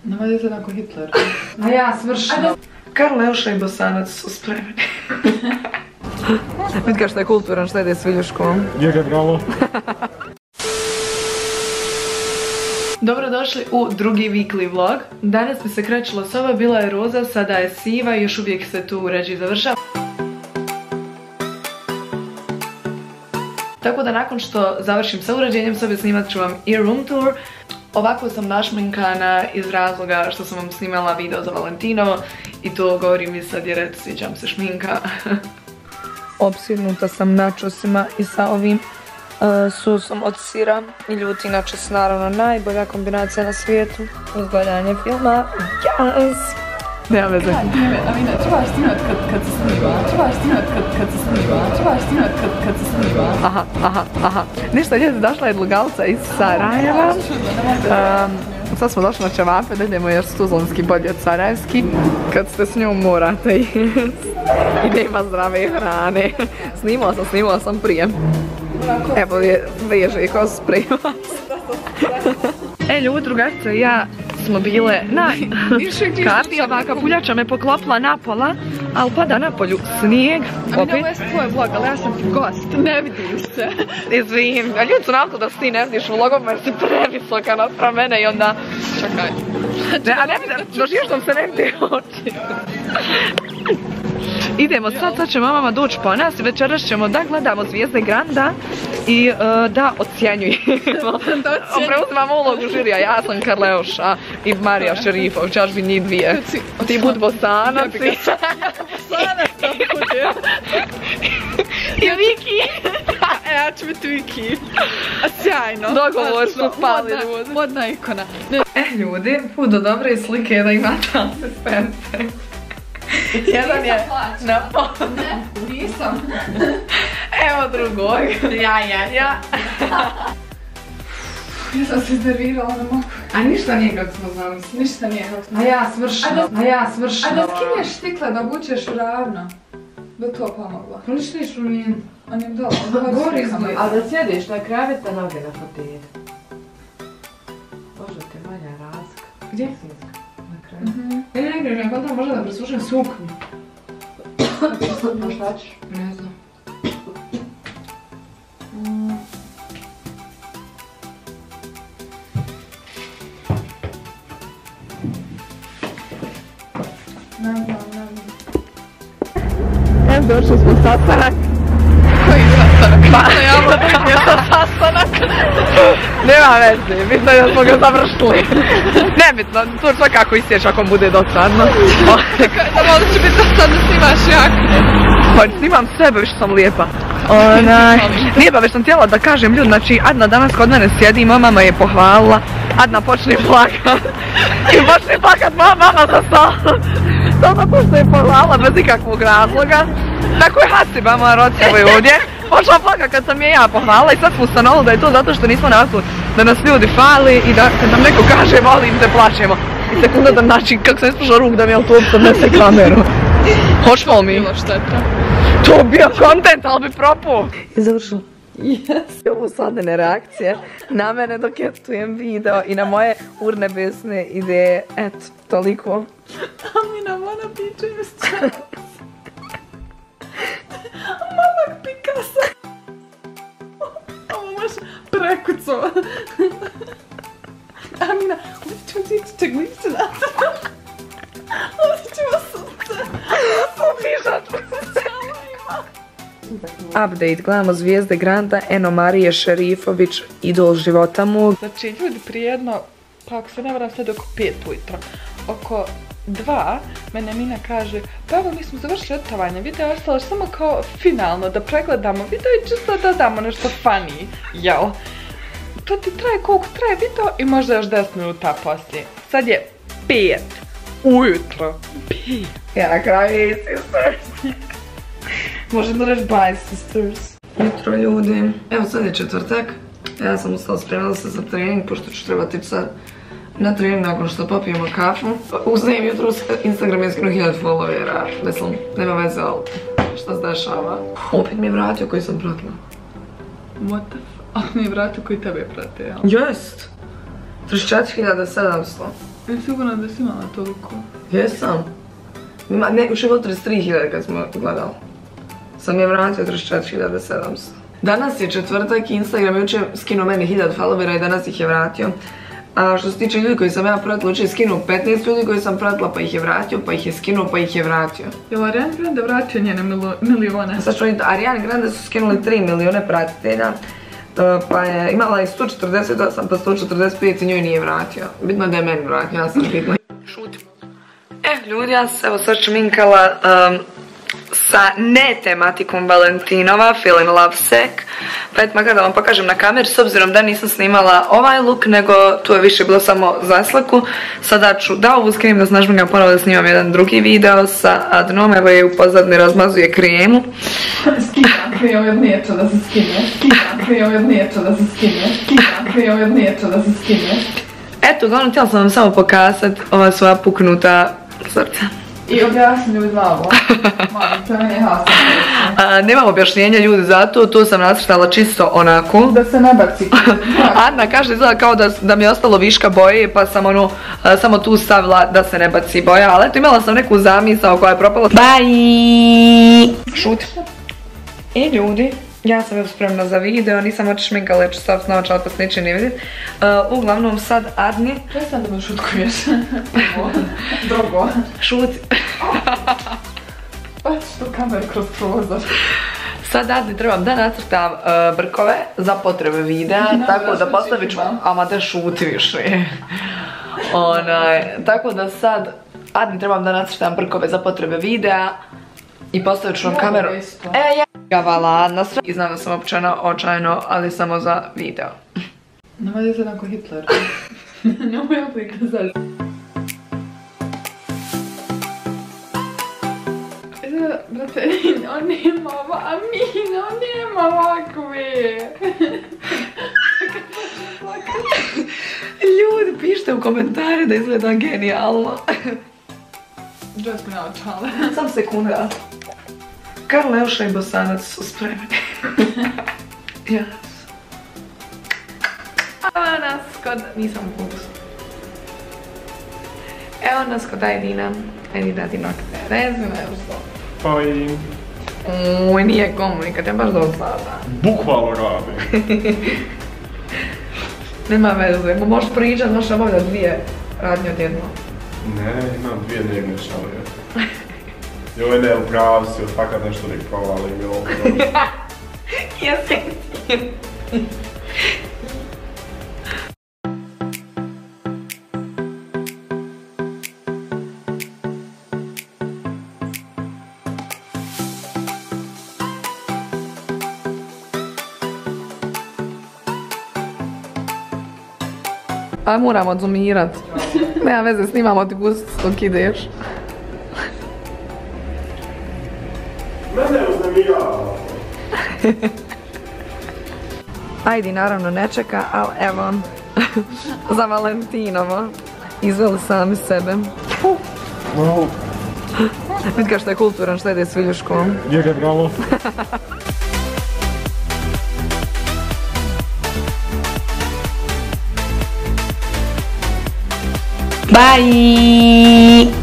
Nema djete onako Hitler. A ja svršno. Karleuša i Bosanac su spremni. Vidi kao što je kulturan, što jede s viljuškom. Njega bravo. Dobrodošli u drugi weekly vlog. Danas mi se krećila soba, bila je roza, sada je siva i još uvijek se tu uređi završava. Tako da nakon što završim sa uređenjem sobe snimat ću vam i room tour. Ovako sam našminkana iz razloga što sam vam snimala video za Valentinovo i to govorim i sad jer eto sviđam se šminka. Opsjednuta sam načosima i sa ovim sosom od sira i ljuti načos, naravno najbolja kombinacija na svijetu uz gledanje filma. Yes! Nema veze. Amina, trebaš snimat kad se snima, trebaš snimat kad se snima, trebaš snimat kad se snima. Aha. Ništa, ljeti, došla je Dlugalca iz Sarajeva. Sad smo došli na ćevape, da idemo jer su tuzlanski bolji od sarajevski. Kad ste s njom morate jesti. I nema zdrave hrane. Snimala sam prije. Evo je veže ko sprema. Ljudi, drugarice i ja smo bile na kapi, ovaka puljača me poklopila napola, ali pada na polju snijeg. Amina, ovo je tvoj vlog, ali ja sam gost, ne vidim se. Izvim, a ljudi su nam to da se ti ne vidiš vlogom jer si previsoka naspram mene i onda... Čekaj. A ne vidim, doživiš nam se ne vidi oči. Idemo sad će mamama doći po nas i večeras ćemo da gledamo Zvijezde Granda i da ocjenjujemo. Preuzimamo ulogu žirija, ja sam Karleuša i Marija Šerifović, ćeš bi njih dvije. Ti bud Bosanac i Viki. Ja ću biti Viki. Sjajno. Dogovor su pali ljudi. Modna ikona. Ljudi, put do dobre slike da imate asistente. Jedan je na pol. Ne, nisam. Evo drugog. Ja. Ja sam se iznervirala, ne mogu. A ništa nije kako smo znali. Ništa nije kako smo. A ja svršno. A da skinješ stikle, da obučeš ravno. Da to pomogla. Pa ništa niš promijen. On je dole. Gori izgleda. A da sjediš na krevet, da noge na papir. Bože, te manja razlika. Gdje? Na krevet. Ne greš, ja kontam možda da presušim suknju. A šta ćeš? Ne znam. Evo došli smo sastanak. Koji sastanak? Pa ja moram je sa sastanak. Nema veze, bitno je da smo ga završili. Nebitno, to svakako isješ ako bude dosadno. Da malo će biti dosadno snimaš jak. Pa snimam sebe, više sam lijepa. Nije pa već sam htjela da kažem ljudi, znači Adna danas kod mene sjedi i moja mama je pohvalila. Adna počne plakat. I počne plakat moja mama za stolom. Samo pošto je pohvalila bez ikakvog razloga. Tako je Hasiba, moja Rocjeva je ovdje. Počela plakat kad sam je ja pohvalila i sad smo ustanovili da je to zato što nismo navikli da nas ljudi fali i da kad nam neko kaže volim te plaćemo. I sekunda da znači kako sam ispružila ruk da mi autobus odnese kameru. Hoćemo li mi? Bilo šteta. To bio kontent, ali bi propuo. I završila. Yes. Ovo sadene reakcije na mene dok editujem video i na moje urnebesne ideje. Eto, toliko. Amina, mana piče još Malak Picasso. Ovo baš prekucova. Amina, ovdje ćemo zići glice na to. Ovdje ćemo sunce. Upišat se. Update, gledamo Zvijezde Granda, Eno Marije Šerifović, idol života mog. Znači, ljudi, prije jedno, pa ako se ne varam sad oko 5 ujutro, oko 2, mene Mina kaže, pa evo mi smo završili editovanje videa, ostalo samo kao finalno da pregledamo video i čisto da damo nešto funny, jel? To ti traje koliko traje video i možda još 10 minuta poslije. Sad je 5 ujutro. 5. Ja na kraju i sisters. Možem da reći bye sisters. Jutro ljudi. Evo sad je četvrtak. Ja sam ustala, spremila se za trening pošto ću trebati ići sad na trening nakon što popijemo kafu. Ustajem jutro, Instagram je skinuo 1000 followera. Mislim, nema veze, ali šta se dešava. Opet mi je vratio koji sam pratila. What the f... Ali mi je vratio koji tebe prate, jel? Jest. 34.700. Je sigurno da si imala toliko? Jesam. Još je bilo 33.000 kad smo gledali. Sam je vratio 34.700. Danas je četvrtak, Instagram jučer skinuo meni 1000 followera i danas ih je vratio. A što se tiče ljudi koji sam ja pratila, jučer je skinuo 15 ljudi koji sam pratila, pa ih je vratio, pa ih je skinuo, pa ih je vratio. Jel Ariana Grande vratio njene milione? Sad ću vidjeti, Ariana Grande su skinuli 3 milijune pratitelja, pa je imala i 148 pa 145 i njoj nije vratio. Bitno da je meni vratio, ja sam bitno. Šutim. Ljudi, ja se evo sad šminkala sa ne tematikom Valentinova, Feeling Lovesick. Pa eto makar da vam pokažem na kameri, s obzirom da nisam snimala ovaj look, nego tu je više bilo samo za sliku. Sada ću da ovu skinem da se našminkam ponovo da snimam jedan drugi video sa Adnom, evo je u pozadini razmazuje kremu. Skidam krem od nečega da se skine, skidam krem od nečega da se skine, skidam krem od nečega da se skine. Eto, uglavnom htjela sam vam samo pokazati ova svoja puknuta srca. I objasni ljudi na ovo. Mami, to meni je hasno. Nemam objašnjenja ljudi za to, tu sam nacrtala čisto onako. Da se ne baci. Anna kaže izgleda kao da mi je ostalo viška boje, pa sam samo tu stavila da se ne baci boja, ali eto imala sam neku zamisao koja je propala. Bye! Šuti. I ljudi, ja sam već spremna za video, nisam oči šminkala jer ću staviti naočala pa se neće ne vidjeti. Uglavnom sad Adni. Prestan da me šutkuješ. Drugo. Šuti. Pa što kamer kroz prozor. Sad Adni trebam da nacrtam brkove za potrebe videa, tako da postavit ću, ama te šuti više. Tako da sad Adni trebam da nacrtam brkove za potrebe videa i postavit ću vam kameru. Ja gavala na sve. I znam da sam općena očajno, ali samo za video. Nemoj da se onako Hitler. Nemoj opet kazati. Brate, on nema Amina, on nema ovakve. Ljudi, pišite u komentare da izgleda genijalno. Džas mi naočale. Sam sekunda. Karla, Euša i Bosanac su spremni. Jas. Evo nas kod... Nisam u fokusu. Evo nas kod Ajdina. Ajdi dati nokte. Rezime Euša. Pa i... Uj, nije komunikat, ja baš do sada. Bukvalno rade. Nema veze, možeš pričat, možeš obavljati 2 radnje odjedno. Ne, imam 2 dnevne šalje. Joj ne, upravo si, fakat nešto nek provalim i ovo. Ja se a moram odzoomirat. Nema veze, snimamo ti gust dok ideš. Mene uznemirava. Ajdi naravno ne čeka, ali evo, za Valentinovo. Izveli sami sebe. Vidi kao što je kulturan, što ide s viljuškom. Njega bravo. Bye!